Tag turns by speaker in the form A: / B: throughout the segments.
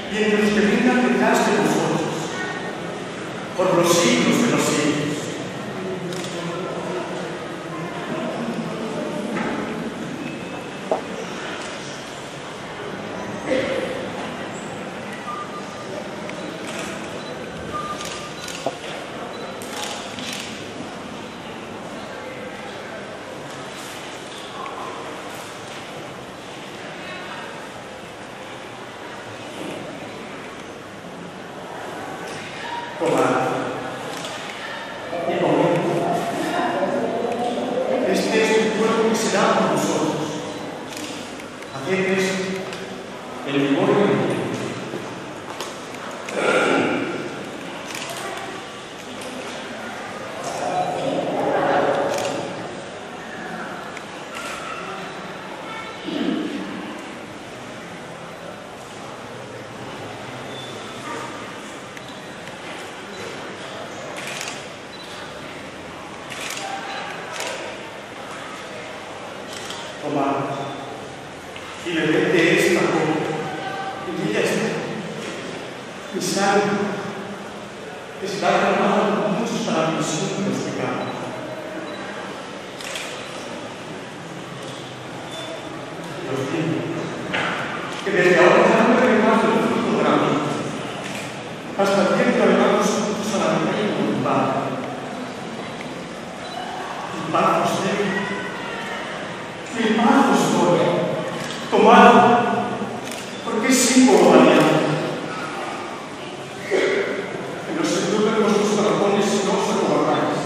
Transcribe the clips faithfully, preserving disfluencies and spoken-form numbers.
A: y entre los que vengan detrás de nosotros, por los siglos de los siglos. Tomad y comed. Este es mi cuerpo que será por vosotros. Haced esto en memoria de mí. Tomad y bebed de esta copa, en ella está mi sangre, que será derramada por muchos para la remisión de los pecados. Dios mío, que desde ahora ya no regalos el fruto de la vida, hasta el día que traigamos juntos a la reina con el Padre. Y paz os dé. Mi paz os doy, tomad, porque es símbolo de alianza. Que no se turben vuestros corazones si no os acordáis.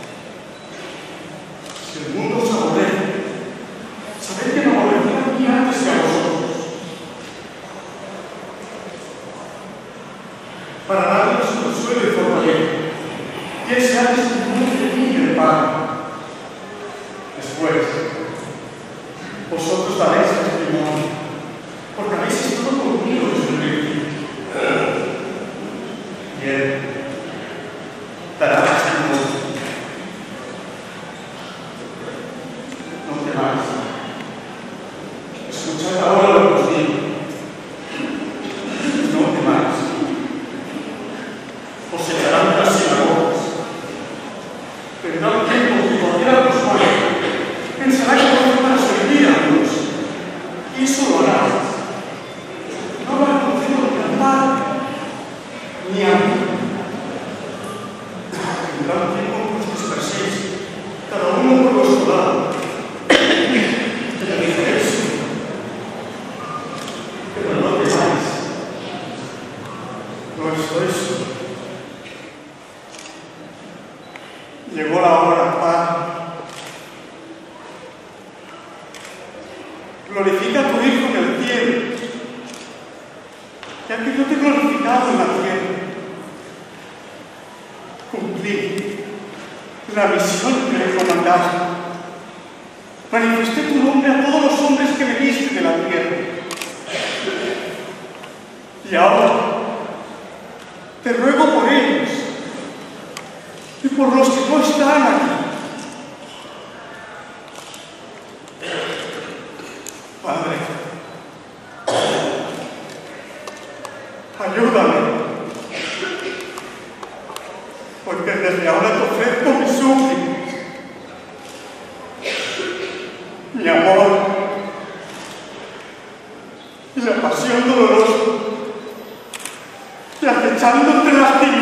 A: Si el mundo os aborrece, sabed que me aborrecerá a mí antes que a vosotros. Para darnos consuelo y fortaleza, piense antes en un de mí y del Padre. Después, vosotros daréis testimonio, porque habéis estado conmigo desde el principio. Y Él dará testimonio. No temáis. Escuchad ahora lo que os digo. No temáis. Os echarán de las sinagogas. Vendrá un tiempo que cualquiera de los cuales pensará que vosotros van a servir a Dios. Y eso lo hará. No habrá conocido ni al Padre ni a mí. Vendrá un tiempo en que os disperséis, cada uno por vuestro lado. Pero diréis, pero no temáis. No es eso. Llegó la hora, Padre. Glorifica a tu Hijo en el cielo, ya que yo te he glorificado en la tierra. Cumplí la misión que me comandaste. Manifesté tu nombre a todos los hombres que me diste de la tierra. Y ahora te ruego por ellos y por los que no están aquí. Padre, ayúdame, porque desde ahora te ofrezco mis súplicas, mi amor y la pasión dolorosa, y acechando entre las tinieblas